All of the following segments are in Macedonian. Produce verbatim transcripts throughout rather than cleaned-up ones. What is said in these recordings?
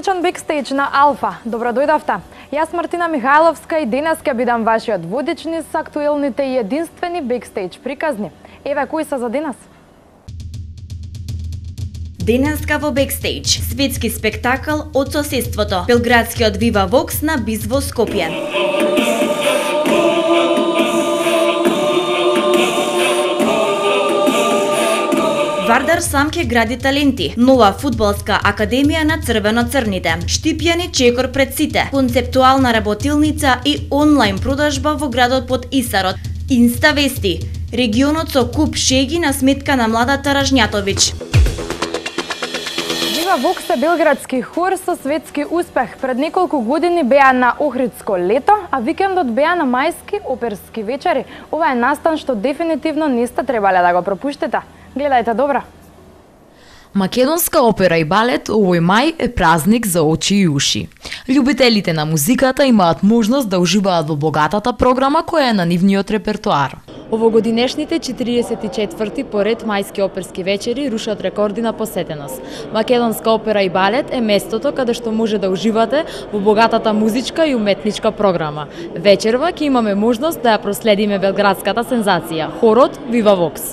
Музичен бекстејдж на Алфа. Добро дојдовте. Јас Мартина Михајловска и денес ќе бидам вашиот водични со актуелните и единствени бекстејдж приказни. Еве кои се за денес. Денеска во бекстејдж, светски спектакл од соседството, белградскиот Viva Vox на Биз во Скопје. Вардар сам ќе гради таленти. Нова фудбалска академија на црвено-црните. Штипјани чекор пред сите. Концептуална работилница и онлайн продажба во градот под Исарот. Инста вести. Регионот со куп шеги на сметка на младата Ражњатовиќ. Viva Vox е белградски хор со светски успех. Пред неколку години беа на Охридско лето, а викендот беа на мајски оперски вечери. Ова е настан што дефинитивно не сте требале да го пропуштите. Гледајте добро. Македонска опера и балет овој мај е празник за очи и уши. Љубителите на музиката имаат можност да уживаат во богатата програма која е на нивниот репертоар. Овогодинешните четиридесет и четврти поред мајски оперски вечери рушат рекорди на посетеност. Македонска опера и балет е местото каде што може да уживате во богатата музичка и уметничка програма. Вечерва ќе имаме можност да ја проследиме белградската сензација, хорот Viva Vox.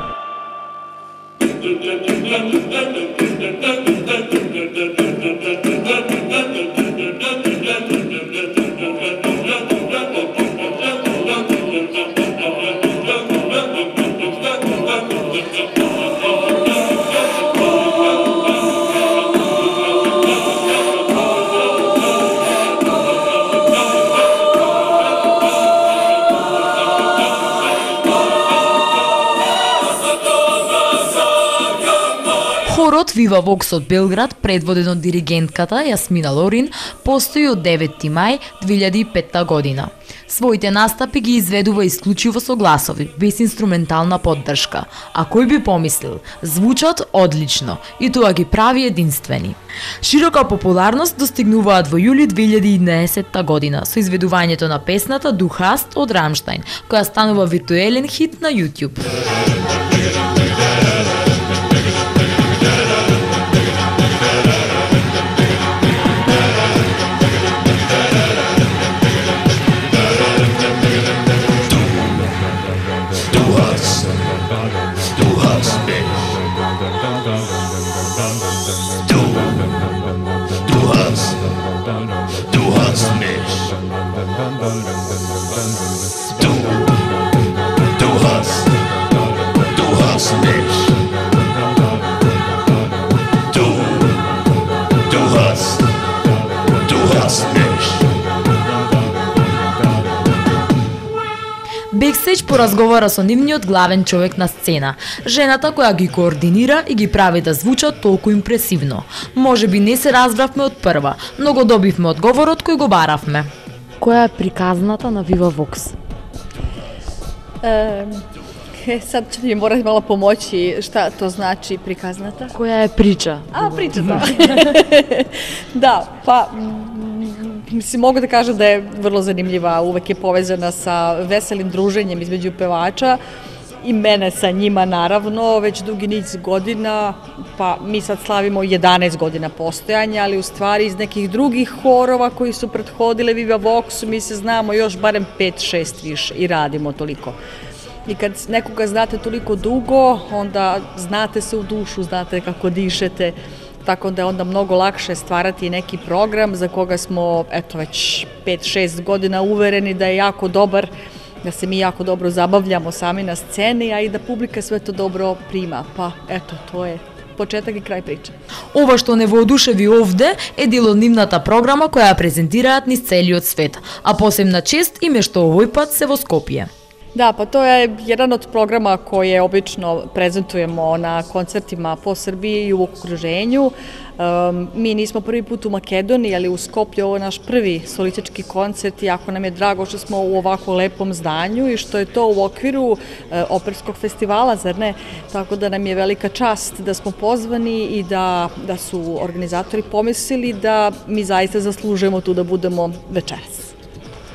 Хорот Viva Vox од Белград, предводен од диригентката Јасмина Лорин, постои од деветти мај две илјади и петта година. Своите настапи ги изведува исклучиво со гласови, без инструментална поддршка. А кој би помислил, звучат одлично и тоа ги прави единствени. Широка популарност достигнуваат во јули две илјади и еднаесетта година со изведувањето на песната Du hast од Рамштајн, која станува виртуелен хит на YouTube. Бекстејдж поразговара со нивниот главен човек на сцена, жената која ги координира и ги прави да звучат толку импресивно. Може би не се разбравме од прва, но го добивме одговорот кој го баравме. Која е приказната на Viva Vox? Е, сад ќе ми морате мало помоći šta to znači приказната. Која е прича? А, причата. Да, па mislim, mogu da kažem da je vrlo zanimljiva, uvek je povezana sa veselim druženjem između pevača i mene sa njima naravno, već dugi niz godina, pa mi sad slavimo jedanaest godina postojanja, ali u stvari iz nekih drugih horova koji su prethodile Viva Voxu mi se znamo još barem pet šest više i radimo toliko. I kad nekoga znate toliko dugo, onda znate se u dušu, znate kako dišete, tako da je onda mnogo lakše stvarati neki program za koga smo eto već pet šest godina uvereni da je jako dobar, da se mi jako dobro zabavljamo sami na sceni, a i da publika sve to dobro prima. Pa eto, to je почеток и крај прича. Ова што не воодушеви овде е дел од нивната програма која ја презентираат низ целиот свет, а посебна чест им е што овој пат се во Скопје. Da, pa to je jedan od programa koje obično prezentujemo na koncertima po Srbiji i u okruženju. Um, mi nismo prvi put u Makedoniji, ali u Skoplju ovo je naš prvi solistički koncert i jako nam je drago što smo u ovako lepom zdanju i što je to u okviru uh, operskog festivala, zar ne? Tako da nam je velika čast da smo pozvani i da, da su organizatori pomislili da mi zaista zaslužujemo tu da budemo večeras.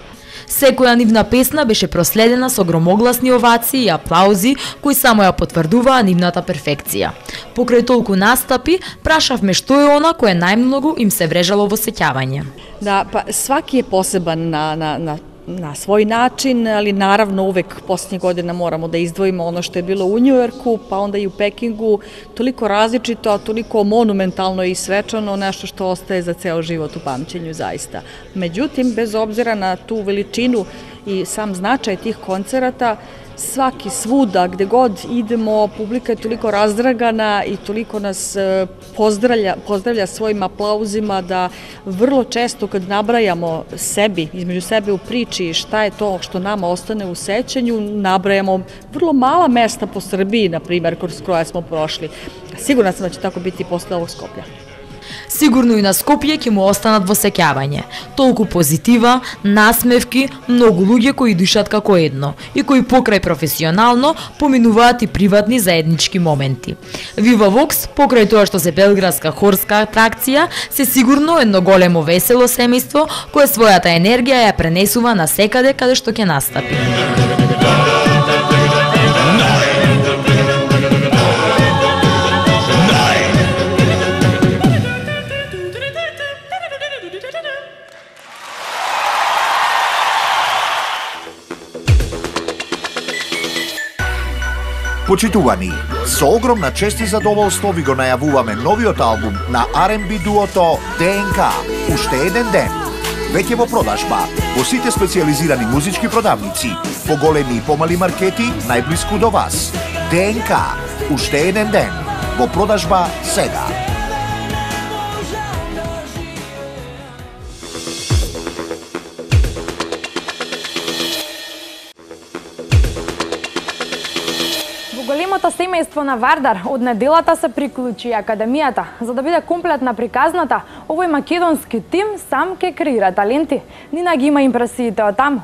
Секоја нивна песна беше проследена со громогласни овации и аплаузи кои само ја потврдуваа нивната перфекција. Покрај толку настапи, прашавме што е она кое најмногу им се врежало во сеќавање. Da, pa svaki je poseban na, na, na, na svoj način, ali naravno uvek posljednjih godina moramo da izdvojimo ono što je bilo u Njujorku, pa onda i u Pekingu, toliko različito, toliko monumentalno i svečano, nešto što ostaje za ceo život u pamćenju zaista. Međutim, bez obzira na tu veličinu i sam značaj tih koncerata, svaki svuda, gde god idemo, publika je toliko razdragana i toliko nas pozdravlja, pozdravlja svojim aplauzima da vrlo često kad nabrajamo sebi, između sebe u priči šta je to što nama ostane u sećanju, nabrajamo vrlo mala mesta po Srbiji, na primer, kroz koje smo prošli. Sigurna sam da će tako biti i posle ovog Skoplja. Сигурно и на Скопје ќе му останат во сеќавање. Толку позитива, насмевки, многу луѓе кои дишат како едно и кои покрај професионално поминуваат и приватни заеднички моменти. Viva Vox, покрај тоа што се белградска хорска атракција, се сигурно едно големо весело семејство кое својата енергија ја пренесува на секаде каде што ќе настапи. Почитувани, со огромна чест и задоволство ви го најавуваме новиот албум на ар енд би дуото ДНК, уште еден ден. Веќе во продажба во сите специјализирани музички продавници, по големи и помали маркети најблиску до вас. ДНК, уште еден ден, во продажба сега. Големото семејство на Вардар од неделата се приклучи Академијата. За да биде комплетна приказната, овој македонски тим сам ке креира таленти. Нина ги има импресиите од таму.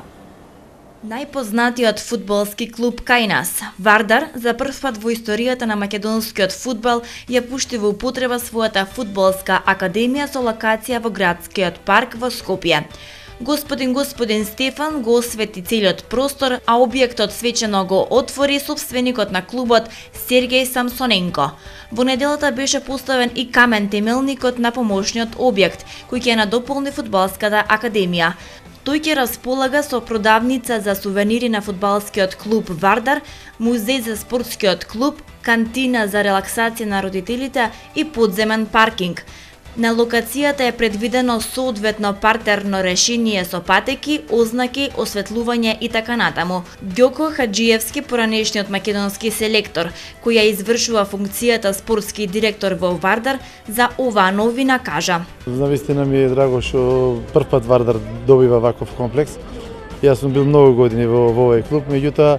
Најпознатиот фудбалски клуб кај нас, Вардар, за прв пат во историјата на македонскиот фудбал ја пушти во употреба својата фудбалска академија со локација во градскиот парк во Скопје. Господин господин Стефан го освети целиот простор, а објектот свечено го отвори собственикот на клубот Сергеј Самсоненко. Во неделата беше поставен и камен темелникот на помошниот објект, кој ќе надополни фудбалската академија. Тој ќе располага со продавница за сувенири на фудбалскиот клуб Вардар, музеј за спортскиот клуб, кантина за релаксација на родителите и подземен паркинг. На локацијата е предвидено соодветно партерно решение со патеки, ознаки, осветлување и така натаму. Ѓоко Хаджиевски, поранешниот македонски селектор, кој ја извршува функцијата спортски директор во Вардар, за оваа новина кажа: Навистина ми е драго што прв пат Вардар добива ваков комплекс. Јас сум бил многу години во, во овој клуб, меѓутоа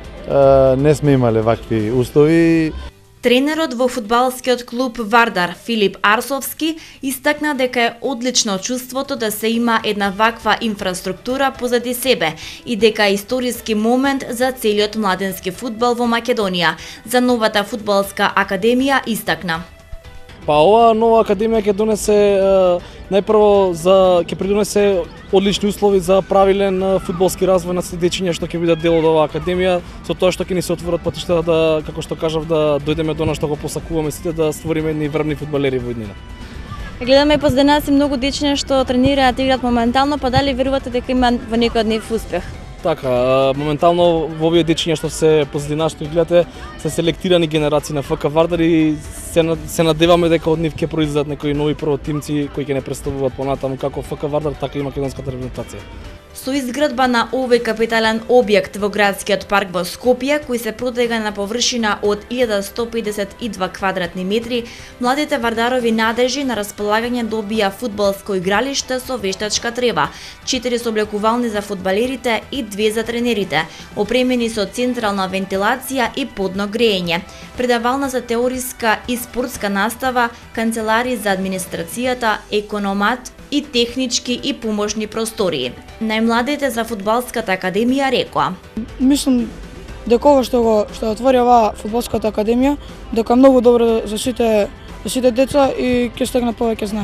не сме имале вакви услови. Тренерот во фудбалскиот клуб Вардар, Филип Арсовски, истакна дека е одлично чувството да се има една ваква инфраструктура позади себе и дека е историски момент за целиот младенски фудбал во Македонија. За новата фудбалска академија истакна: Па ова нова академија ќе донесе најпрво за ќе придонесе одлични услови за правилен фудбалски развој на сите дечиња што ќе бидат дел од оваа академија, со тоа што ќе ни се отворат патиштата да, како што кажав, да дојдеме до она што го посакуваме сите, да створиме едни врвни фудбалери во иднина. Гледаме позади нас и многу дечиња што тренираат и играат моментално, па дали верувате дека има во некој од нив успех? Така, моментално во овие дечиња што се позади нас што гледате се селектирани генерации на ФК Вардар и се, се надеваме дека од нив ќе произлезат некои нови провотимци кои ќе не представуваат понатаму како ФК Вардар, така и македонската репрезентација. Со изградба на овој капитален објект во градскиот парк во Скопје, кој се протега на површина од илјада сто педесет и два квадратни метри, младите вардарови надежи на располагање добија фудбалско игралиште со вештачка трева, четири соблекувални за фудбалерите и две за тренерите, опремени со централна вентилација и подно грејење, предавална за теориска и спортска настава, канцелари за администрацијата, економат и технички и помошни простории. Најмладите за фудбалската академија рекоа: Мислам дека ова што го што отвори оваа фудбалската академија, дека многу добро за сите за сите деца и ќе стегнат повеќе знаење.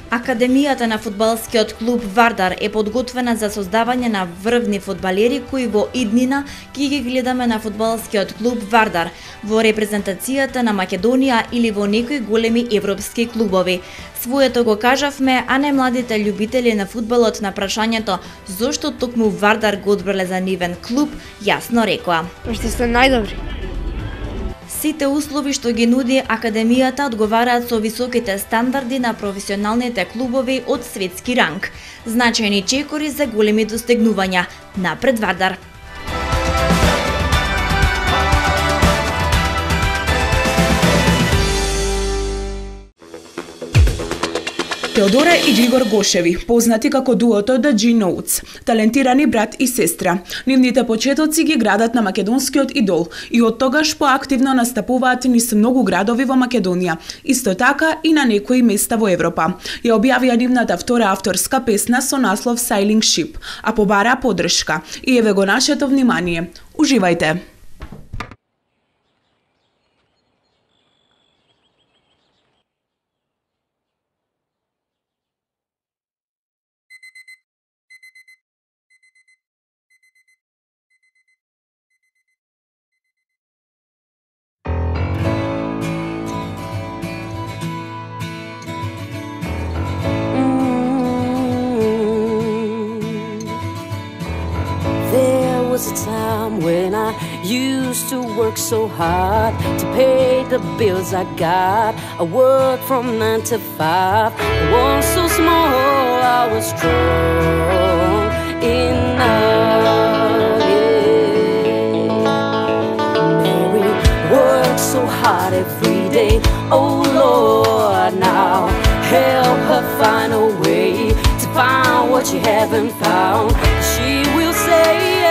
Академијата на фудбалскиот клуб Вардар е подготвена за создавање на врвни фудбалери кои во иднина ќе ги гледаме на фудбалскиот клуб Вардар во репрезентацијата на Македонија или во некои големи европски клубови. Своето го кажавме, а не младите љубители на фудбалот на прашањето зошто токму Вардар го одбрале за нивен клуб, јасно рекоа: Пошто сте најдобри. Сите услови што ги нуди Академијата одговараат со високите стандарди на професионалните клубови од светски ранг. Значајни чекори за големи достигнувања. Напред Вардар! Теодора и Григор Гошеви, познати како дуото The G-Notes, талентирани брат и сестра. Нивните почетоци ги градат на македонскиот идол и од тогаш поактивно настапуваат низ многу градови во Македонија, исто така и на некои места во Европа. Ја објавија нивната втора авторска песна со наслов Sailing Ship, а побара поддршка. И еве го нашето внимание. Уживајте! A time when I used to work so hard to pay the bills I got. I worked from nine to five. I was so small, I was strong enough. Yeah. Mary worked so hard every day. Oh Lord, now help her find a way to find what you haven't found. She will say,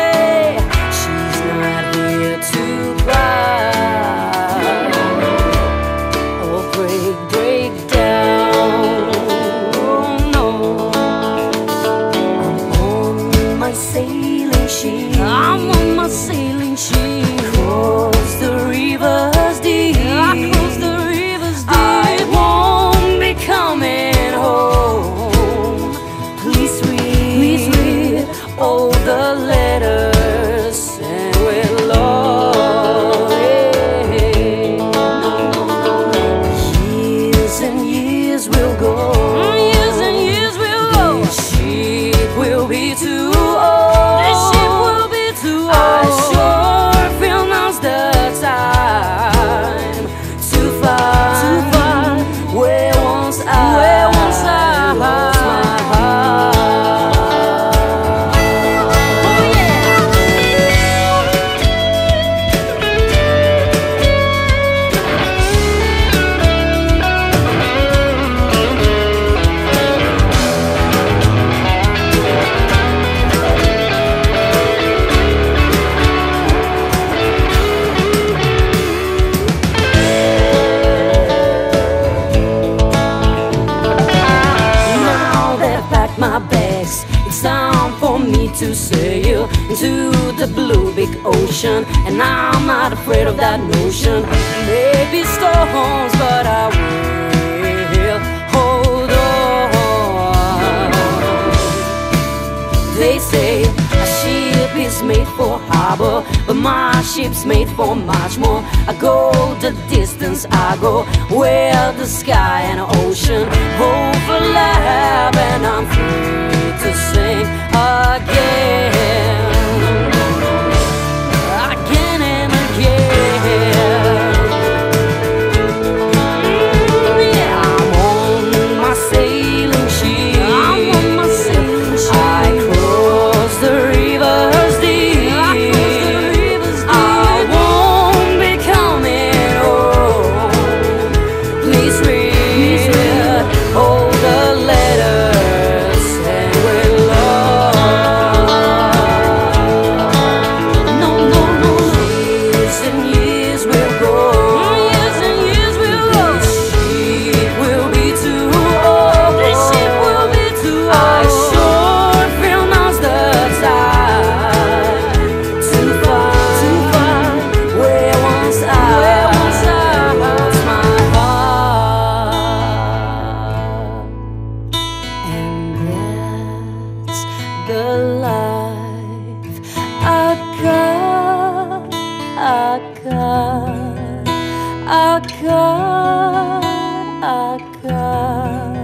to cry or break, break down. Oh no, I'm on my sailing ship. I'm on my sailing ship. Cross the rivers deep. I cross the rivers deep. I won't be coming home. Please read, please read all the letters and we'll to sail into the blue big ocean, and I'm not afraid of that notion. Maybe storms, but I will hold on. They say a ship is made for harbor, but my ship's made for much more. I go the distance, I go where the sky and ocean overlap, and I'm free to sing again, again and again. Yeah, I'm on my sailing ship. I'm on my sailing ship. I cross the rivers deep. I cross the rivers deep. I won't be coming home. Please read, please read all the letters and we'll love. akar, akar.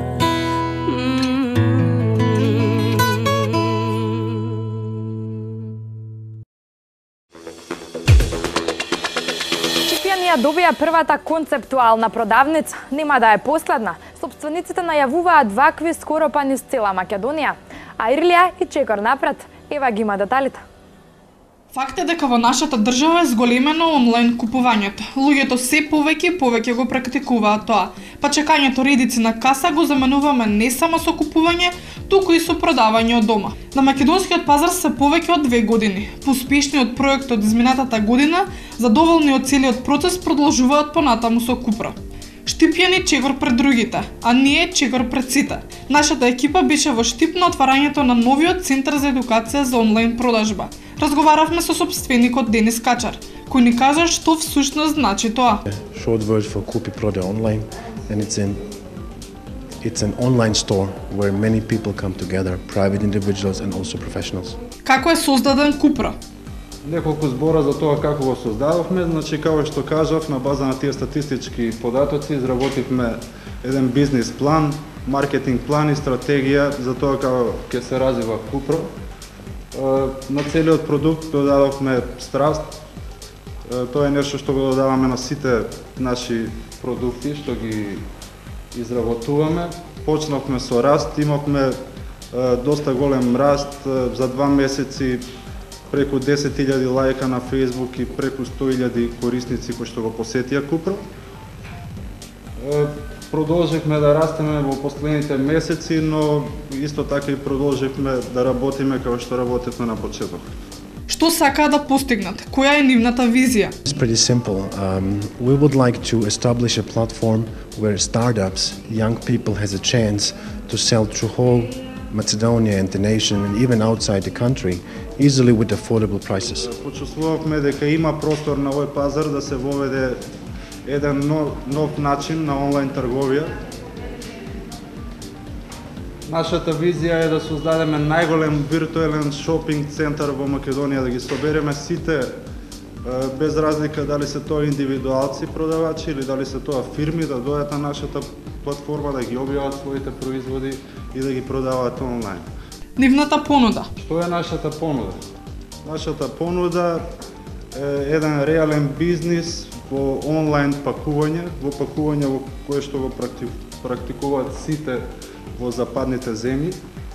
Штипјанија добија првата концептуална продавница, нема да е последна. Собствениците најавуваат вакви скоро па низ цела Македонија. А Ирлија и чекор напред, ева ги има деталите. Факт е дека во нашата држава е зголемено онлайн купувањето. Луѓето се повеќе и повеќе го практикуваат тоа. Па чекањето редици на каса го заменуваме не само со купување, туку и со продавање од дома. На македонскиот пазар се повеќе од две години. По успешниот проект од изминатата година, задоволни од целиот процес продолжуваат понатаму со Купро. Штипјани чекор пред другите, а ние чекор пред сите. Нашата екипа беше во Штип на отварањето на новиот центар за едукација за онлайн продажба. Разговаравме со собственикот Денис Качар, кој ни кажа што всушност значи тоа. Short word for Kupi Proda Online, and it's an it's an online store where many people come together, private individuals and also professionals. Како е создаден Купро? Неколку збора за тоа како го создадовме, значи како што кажав, на база на тие статистички податоци изработивме еден бизнис план, маркетинг план и стратегија за тоа како ќе се развива Купро. На целиот продукт додадовме страст. Тоа е нешто што го додаваме на сите наши продукти што ги изработуваме. Почнавме со раст, имавме доста голем раст, за два месеци преку десет илјади лајка на Facebook и преку сто илјади корисници кои што го посетија Купро. Продолживме да растеме во последните месеци, но исто така и продолживме да работиме како што работевме на почеток. Што сакаат да постигнат? Која е нивната визија? It's pretty simple. Um, we would like to establish a platform where startups, young people has a chance to sell through whole Macedonia and the nation and even outside the country easily with affordable prices. Почувствувавме дека има простор на овој пазар да се воведе еден нов, нов начин на онлайн трговија. Нашата визија е да создадеме најголем виртуелен шопинг центар во Македонија, да ги собереме сите без разлика дали се тоа индивидуалци продавачи или дали се тоа фирми, да дојдат на нашата платформа, да ги објават своите производи и да ги продаваат онлайн. Нивната понуда. Што е нашата понуда? Нашата понуда е еден реален бизнис во онлайн пакување, во пакување во кое што го практикуваат сите во западните земји.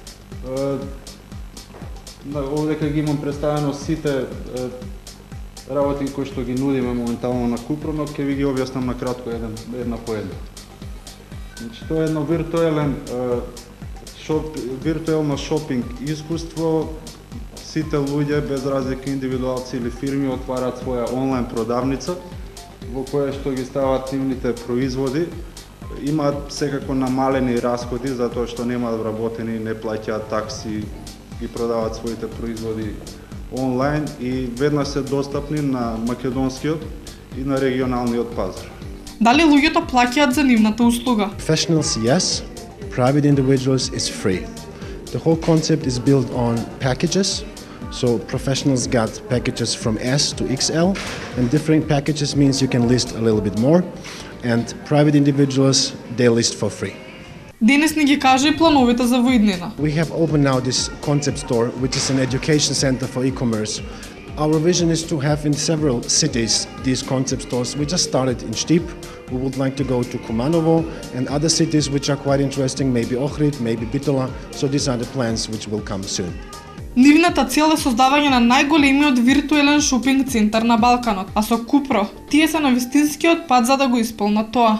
Овдека ги имам представено сите работи кои што ги нудиме моментално на Купро, но ќе ви ги објаснам на кратко еден, една по една. Значи, тоа е едно виртуелен шоп, виртуелно шопинг искуство. Сите луѓе, без разлика индивидуалци или фирми, отвараат своја онлайн продавница во која што ги стават нивните производи. Имаат секако намалени расходи затоа што немаат вработени, не плаќаат такси, ги продаваат своите производи онлайн и веднаш се достапни на македонскиот и на регионалниот пазар. Дали луѓето плаќаат за нивната услуга? Professionals, yes. Private individuals is free. The whole concept is built on packages. So professionals got packages from S to X L, and different packages means you can list a little bit more, and private individuals, they list for free. Денис ни ги кажа и плановите за во иднина. We have opened now this concept store, which is an education center for e-commerce. Our vision is to have in several cities these concept stores. We just started in Štip. We would like to go to Kumanovo and other cities which are quite interesting, maybe Ohrid, maybe Bitola. So these are the plans which will come soon. Нивната цел е создавање на најголемиот виртуелен шопинг центар на Балканот, а со Купро, тие се на вистинскиот пат за да го исполнат тоа.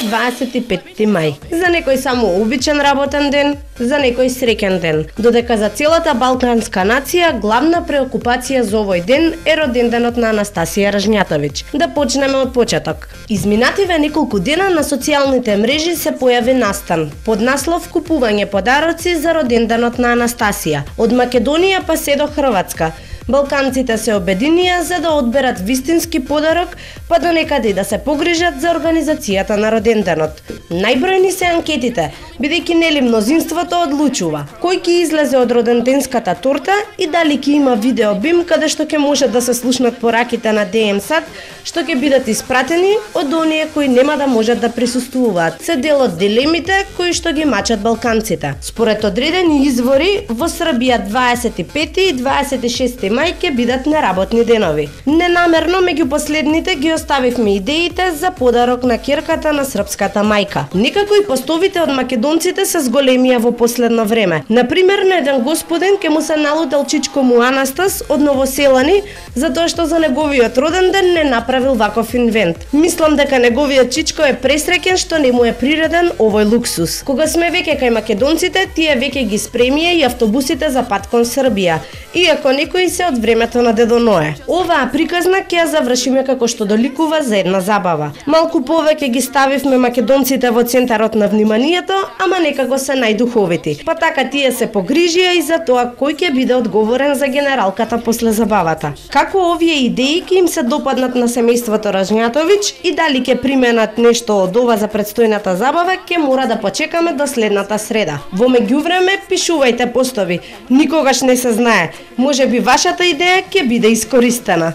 дваесет и петти мај. За некој само обичен работен ден, за некој среќен ден. Додека за целата балканска нација главна преокупација за овој ден е роденденот на Анастасија Ражњатовиќ. Да почнеме од почеток. Изминативе неколку дена на социјалните мрежи се појави настан под наслов "Купување подароци за роденденот на Анастасија" од Македонија па се до Хрватска. Балканците се обединија за да одберат вистински подарок, па до некаде и да се погрижат за организацијата на роденденот. Најбројни се анкетите, бидејќи нели мнозинството одлучува кој ќе излезе од роденденската торта и дали ќе има видео бим каде што ќе може да се слушнат пораките на ДМСАД, што ќе бидат испратени од оние кои нема да можат да присуствуваат. Се дел од дилемите кои што ги мачат балканците. Според одредени извори, во Србија дваесет и пети и дваесет и шести мај ќе бидат неработни денови. Ненамерно меѓу последните ги оставивме идеите за подарок на ќерката на српската мајка. Некако и постовите од македонците се зголемија во последно време. Например, на еден господин ке му се налутел чичко му Анастас од Новоселани затоа што за неговиот роден ден не направил ваков инвент. Мислам дека неговиот чичко е пресреќен што не му е приреден овој луксус. Кога сме веќе кај македонците, тие веќе ги спремија и автобусите за пат кон Србија, иако некои се од времето на Дедо Ное. Оваа приказна ќе ја завршиме како што доликува за една забава. Малку повеќе ги ставивме македонците во центарот на вниманието, ама некако се најдуховити. Па така тие се погрижија и за тоа кој ќе биде одговорен за генералката после забавата. Како овие идеи ќе им се допаднат на семејството Ражњатовиќ и дали ќе применат нешто од ова за предстојната забава, ќе мора да почекаме до следната среда. Во меѓувреме пишувајте постови. Никогаш не се знае. Може би вашата идеја ќе биде искористена.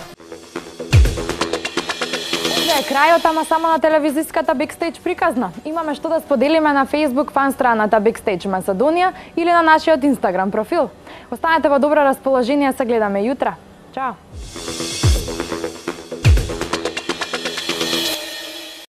Овде е крајот, ама само на телевизиската Бекстејдж приказна. Имаме што да споделиме на Facebook фан страната Бекстејдж Македонија или на нашиот Инстаграм профил. Останете во добро расположение, се гледаме јутра. Чао!